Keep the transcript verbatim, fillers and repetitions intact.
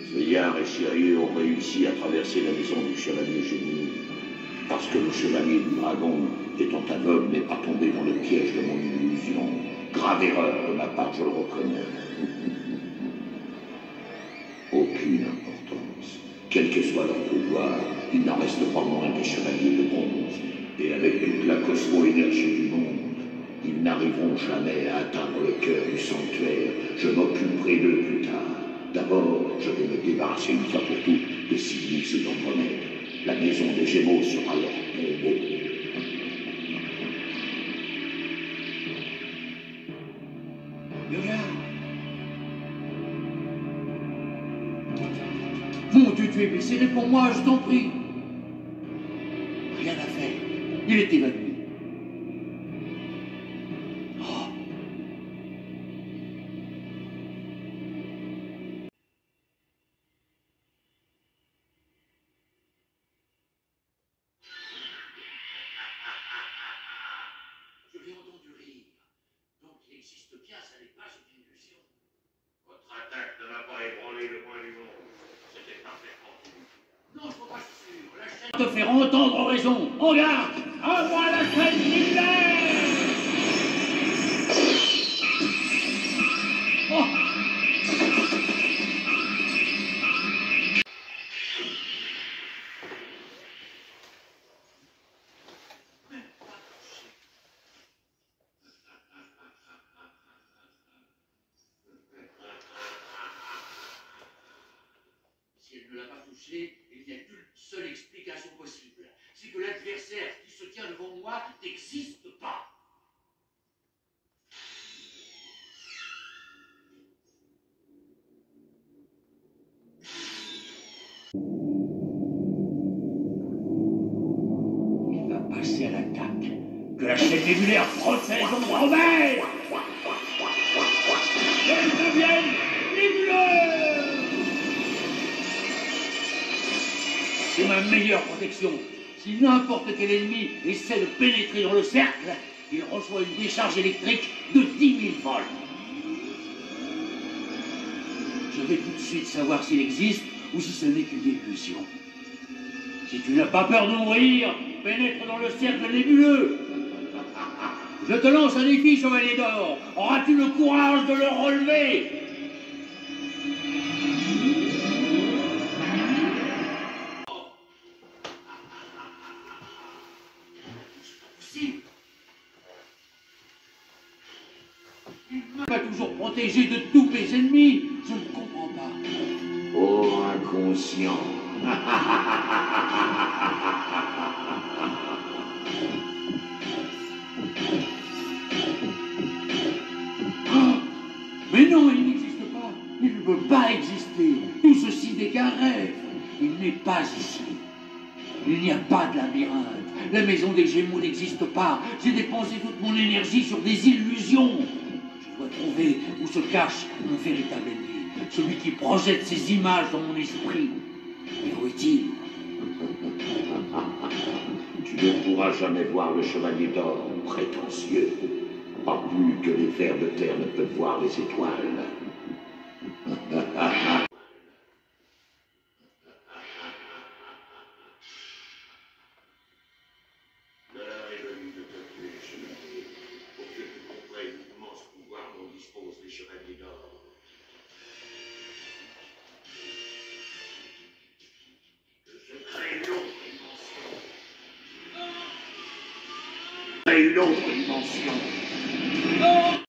Fayard et Sérieux ont réussi à traverser la maison du chevalier génie. Parce que le chevalier du dragon, étant aveugle, n'est pas tombé dans le piège de mon illusion. Grave erreur de ma part, je le reconnais. Aucune importance. Quel que soit leur pouvoir, il n'en reste pas moins des chevaliers de bronze. Et avec toute la cosmo-énergie du monde, ils n'arriveront jamais à atteindre le cœur du sanctuaire. Je m'occuperai d'eux plus tard. D'abord, je vais me débarrasser une fois pour toutes des Sibyls et d'Andromède. La maison des Gémeaux sera leur tombeau. Yoga. Mon Dieu, tu es blessé, réponds-moi, je t'en prie. Rien à faire. Il est évanoui. Je l'ai entendu rire. Donc il existe bien, ça n'est pas une illusion. Votre attaque ne m'a pas ébranlé le point du monde. C'était parfaitement fini. Non, je ne suis pas sûr. La chaîne te faire entendre raison. En garde. À moi la chaîne similaire. Oh. Si elle ne l'a pas touché, il n'y a qu'une seule explication possible. C'est que l'adversaire qui se tient devant moi n'existe pas. Il va passer à l'attaque. Que la chaîne nébulaire protège Andromède. Qu'elle devienne nébuleuse. C'est ma meilleure protection. Si n'importe quel ennemi essaie de pénétrer dans le cercle, il reçoit une décharge électrique de dix mille volts. Je vais tout de suite savoir s'il existe ou si ce n'est qu'une illusion. Si tu n'as pas peur de mourir, pénètre dans le cercle nébuleux. Je te lance un défi, chevalier d'or. Auras-tu le courage de le relever? Il m'a toujours protégé de tous mes ennemis. Je ne comprends pas. Oh, inconscient. Oh, mais non, il n'existe pas. Il ne peut pas exister. Tout ceci n'est qu'un rêve. Il n'est pas ici. Il n'y a pas de labyrinthe. La maison des Gémeaux n'existe pas. J'ai dépensé toute mon énergie sur des illusions. Je dois trouver où se cache mon véritable ennemi. Celui qui projette ces images dans mon esprit. Mais où est-il? Tu ne pourras jamais voir le chevalier d'or, prétentieux. Pas plus que les vers de terre ne peuvent voir les étoiles. L'heure est venue de te tuer, chevalier, pour que tu comprennes l'immense pouvoir dont disposent les chevaliers d'or. Que je crée une autre dimension. Une autre dimension.